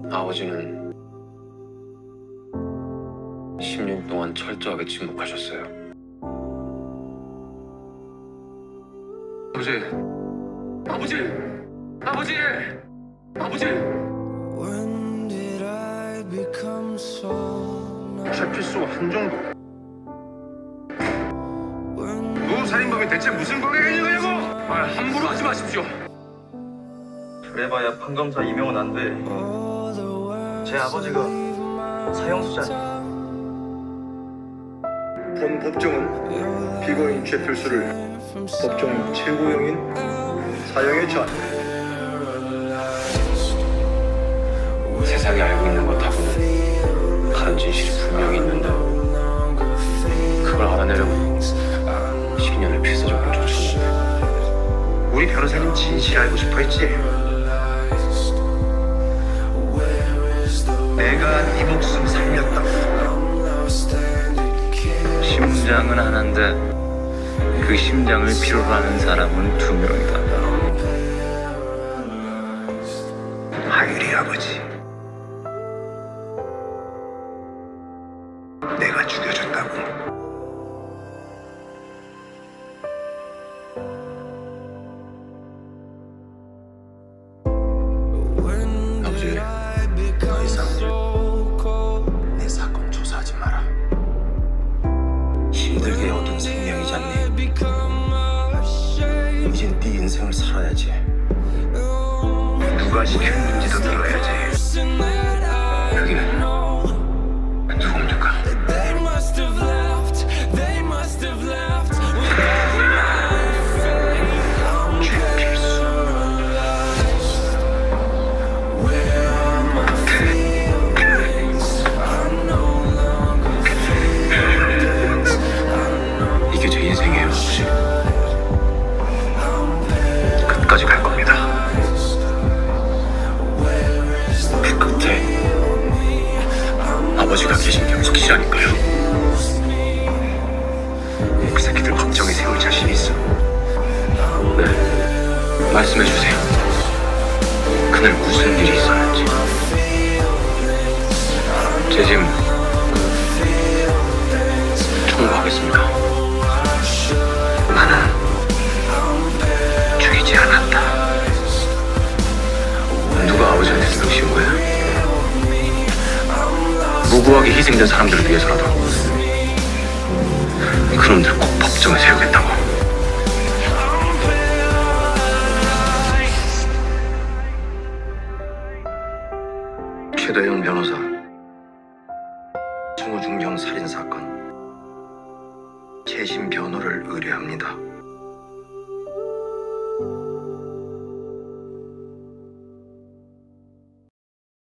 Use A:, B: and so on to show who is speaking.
A: 아버지는 10년 동안 철저하게 침묵하셨어요. 아버지! 아버지! 아버지! 아버지! 최필수 한정도 두 살인범이 대체 무슨 관계가 있는 거냐고! 함부로 하지 마십시오.
B: 그래봐야 판검사 임용은 안 돼. 제 아버지가 사형수잖아.
C: 본 법정은 피고인 최필수를 법정 최고형인 사형에 처한다.
A: 세상이 알고 있는 것하고는 다른 진실이 분명히 있는데 그걸 알아내려고 10년을 필사적으로 쫓았는데
C: 우리 변호사님 진실 알고 싶어 했지? 내가 네 목숨 살렸다고.
A: 심장은 하나인데 그 심장을 필요로 하는 사람은 2명이다.
C: 하율이 아버지, 내가 죽여줬다고.
A: 아버지, 더 이상 내 사건 조사하지 마라. 힘들게 얻은 생명이지 않니? 이젠 네 인생을 살아야지.
C: 누가 시켰는지도 들어야지.
A: 여기는 누굽니까?
C: 최필수.
A: 이게 제 인생이에요, 아버지. 끝까지 갈 겁니다. 그 끝에 아버지가 계신 게 확실하니까요. 그 새끼들 걱정에 세울 자신 있어. 네, 말씀해 주세요. 그날 무슨 일이 있었는지. 제 짐 청구하겠습니다. 나는 죽이지 않았다. 누가 아버지한테 들으신 거야? 무고하게 희생된 사람들을 위해서라도 그놈들 꼭 법정에 세우겠다고. 최도현 변호사, 송우중형 살인사건 재심 변호를 의뢰합니다.